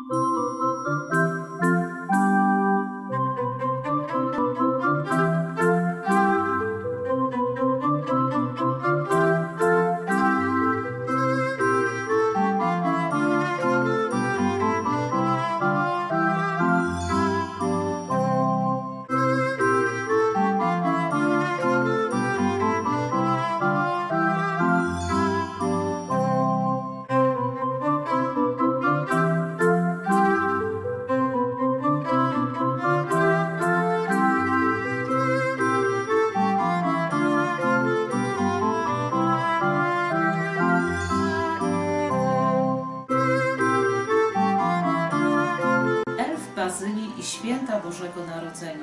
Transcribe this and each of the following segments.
Bazylii i święta Bożego Narodzenia.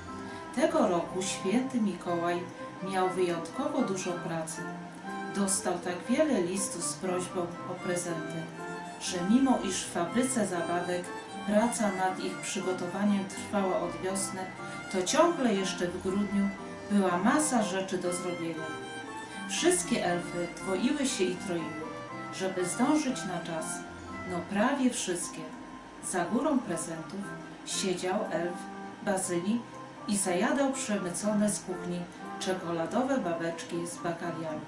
Tego roku święty Mikołaj miał wyjątkowo dużo pracy. Dostał tak wiele listów z prośbą o prezenty, że mimo iż w fabryce zabawek praca nad ich przygotowaniem trwała od wiosny, to ciągle jeszcze w grudniu była masa rzeczy do zrobienia. Wszystkie elfy dwoiły się i troiły, żeby zdążyć na czas. No prawie wszystkie. Za górą prezentów siedział elf Bazylii i zajadał przemycone z kuchni czekoladowe babeczki z bakaliami.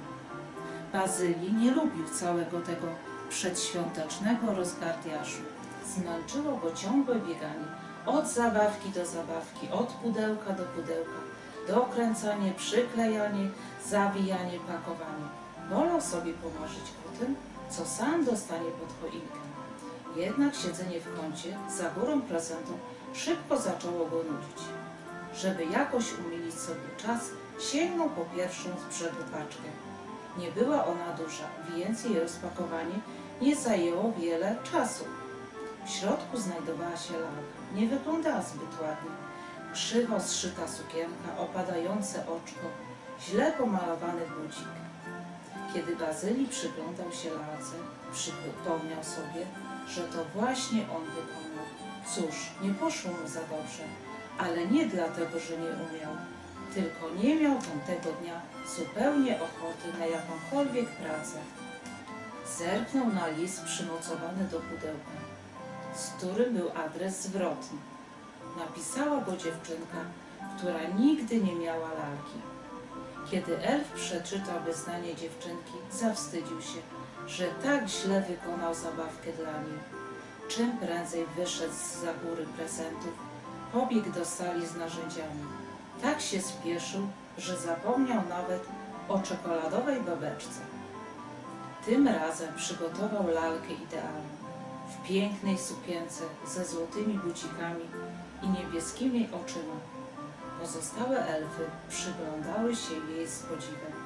Bazylii nie lubił całego tego przedświątecznego rozgardiaszu. Zmęczyło go ciągłe bieganie od zabawki do zabawki, od pudełka do pudełka, dokręcanie, przyklejanie, zawijanie, pakowanie. Wolał sobie pomarzyć o tym, co sam dostanie pod choinkę. Jednak siedzenie w kącie za górą prezentu szybko zaczęło go nudzić. Żeby jakoś umilić sobie czas, sięgnął po pierwszą z przodu paczkę. Nie była ona duża, więc jej rozpakowanie nie zajęło wiele czasu. W środku znajdowała się lalka. Nie wyglądała zbyt ładnie. Krzywo zszyta sukienka, opadające oczko, źle pomalowany budzik. Kiedy Bazylii przyglądał się lalce, przypomniał sobie, że to właśnie on wykonał. Cóż, nie poszło mu za dobrze, ale nie dlatego, że nie umiał, tylko nie miał tamtego dnia zupełnie ochoty na jakąkolwiek pracę. Zerknął na list przymocowany do pudełka, z którym był adres zwrotny. Napisała go dziewczynka, która nigdy nie miała lalki. Kiedy elf przeczytał wyznanie dziewczynki, zawstydził się, że tak źle wykonał zabawkę dla niej. Czym prędzej wyszedł zza góry prezentów, pobiegł do sali z narzędziami. Tak się spieszył, że zapomniał nawet o czekoladowej babeczce. Tym razem przygotował lalkę idealną, w pięknej sukience ze złotymi bucikami i niebieskimi oczyma. Pozostałe elfy przyglądały się jej z podziwem.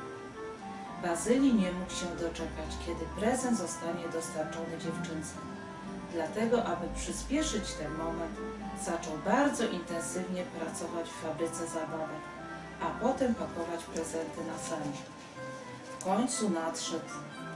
Bazylii nie mógł się doczekać, kiedy prezent zostanie dostarczony dziewczynce. Dlatego, aby przyspieszyć ten moment, zaczął bardzo intensywnie pracować w fabryce zabawek, a potem pakować prezenty na sanie. W końcu nadszedł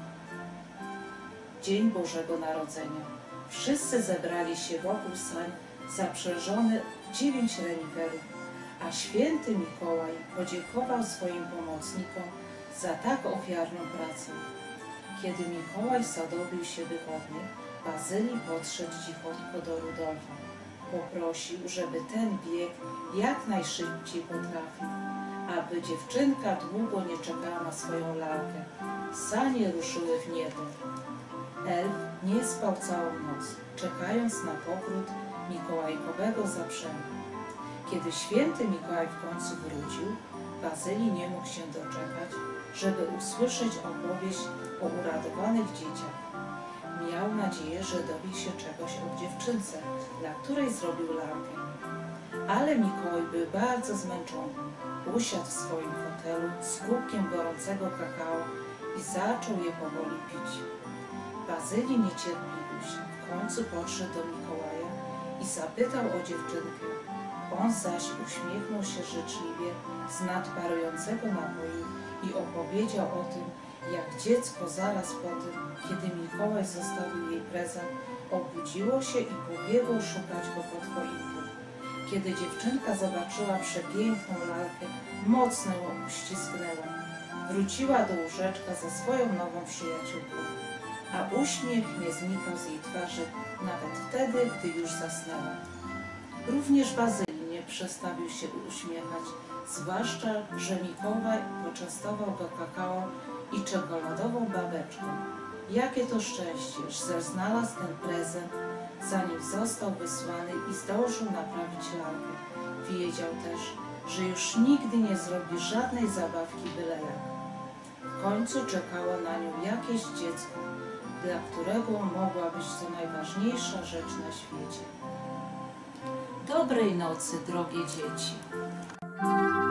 Dzień Bożego Narodzenia. Wszyscy zebrali się wokół sań zaprzężone w 9 reniferów, a święty Mikołaj podziękował swoim pomocnikom za tak ofiarną pracę. Kiedy Mikołaj sadowił się wygodnie, Bazylii podszedł cichutko do Rudolfa. Poprosił, żeby ten biegł jak najszybciej potrafił, aby dziewczynka długo nie czekała na swoją lalkę. Sanie ruszyły w niebo. Elf nie spał całą noc, czekając na powrót mikołajkowego zaprzęgu. Kiedy święty Mikołaj w końcu wrócił, Bazylii nie mógł się doczekać, żeby usłyszeć opowieść o uradowanych dzieciach. Miał nadzieję, że dowie się czegoś o dziewczynce, dla której zrobił lalkę. Ale Mikołaj był bardzo zmęczony. Usiadł w swoim fotelu z kubkiem gorącego kakao i zaczął je powoli pić. Bazylii niecierpliwił się. W końcu podszedł do Mikołaja i zapytał o dziewczynkę. On zaś uśmiechnął się życzliwie z nadparującego napoju i opowiedział o tym, jak dziecko zaraz po tym, kiedy Mikołaj zostawił jej prezent, obudziło się i pobiegło szukać go pod choinką. Kiedy dziewczynka zobaczyła przepiękną lalkę, mocno ją uścisknęła. Wróciła do łóżeczka ze swoją nową przyjaciółką. a uśmiech nie znikał z jej twarzy nawet wtedy, gdy już zasnęła. Również Bazylii nie przestawił się uśmiechać, zwłaszcza, że Mikołaj poczęstował go kakao i czekoladową babeczką. Jakie to szczęście, że znalazł ten prezent, zanim został wysłany i zdążył naprawić lalkę. Wiedział też, że już nigdy nie zrobi żadnej zabawki byle jak. W końcu czekało na nią jakieś dziecko, dla którego mogła być to najważniejsza rzecz na świecie. Dobrej nocy, drogie dzieci.